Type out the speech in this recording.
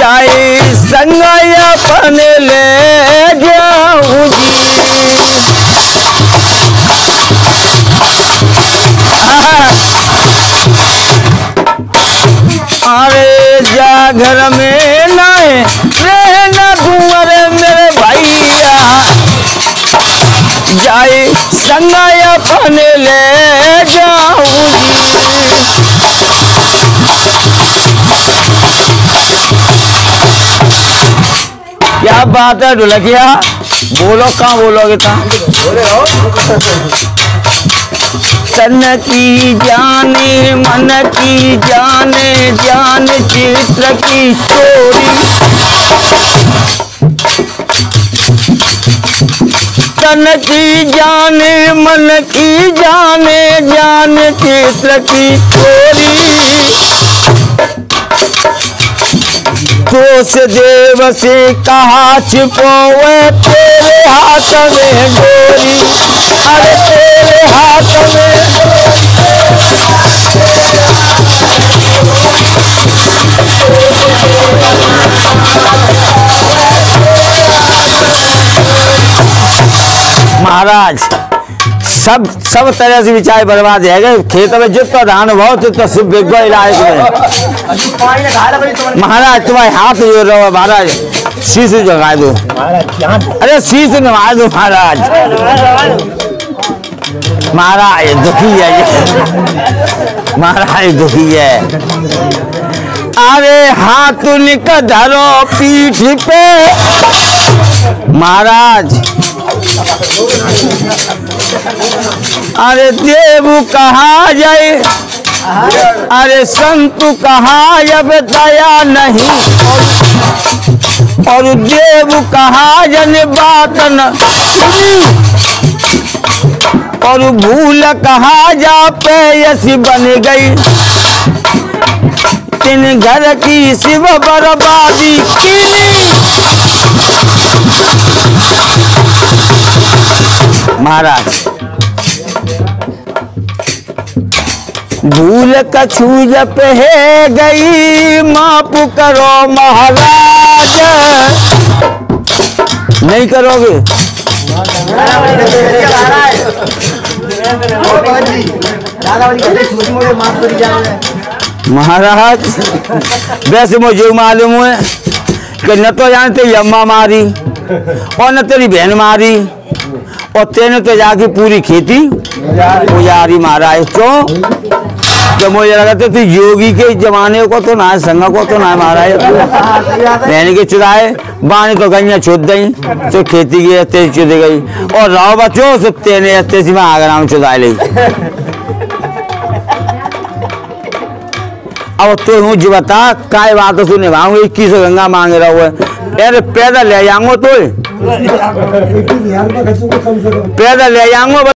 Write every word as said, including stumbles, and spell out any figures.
जाए संग अपन ले जाऊं जी। अरे जा घर में नाए रहना दूं, अरे मेरे भैया जाए संग अपन ले जाऊं जी। क्या बात है ढोलकिया, बोलो कहाँ बोलोगे कहाँ? तन की जाने मन की जाने जान चित्र की चोरी। तन की जाने मन की जाने जान चित्र की चोरी। दोष देव से कहा छिपोवे तेरे हाथ में डोरी। अरे तेरे हाथ में महाराज सब सब तरह से विचार बर्बाद है गए। खेत में जितना धान भाव तो सब बिक गए इलाज में। महाराज तुम्हारे हाथ जोड़ रहा है महाराज, शीश जगा दो। अरे शीश नवा दो महाराज। महाराज दुखी है ये, महाराज दुखी है। अरे हाथ निकल धरो पीठ पे महाराज। अरे देव कहा जाए, अरे संतु कहा अब दया नहीं। और देव कहा जन बात न, और भूल कहा जा पेयसी बन गई। तीन घर की शिव बर्बादी की। महाराज भूल कछू जप है गई, माफ करो महाराज। नहीं करोगे महाराज? वैसे मुझे मालूम है कि न तो जानते अम्मा मारी और न तेरी बहन मारी, और तेने तो जाके पूरी खेती पुजारी महाराज। क्यों? तो मुझे लगा था तू योगी के जमाने को तो ना, संग को तो ना महाराज। बहन के चुराए बाने तो गई छुद गई, तो खेती की हस्ते चुद गई, और राव बचो सब तेने हस्ते से आगराम चुदाए ली। अब तो हूँ जी बता काय बात सुन निभाऊंगे। इक्कीस गंगा मांग रहा हुआ है, पैदल ले जाऊंगा तो पैदल ले जाऊंगा।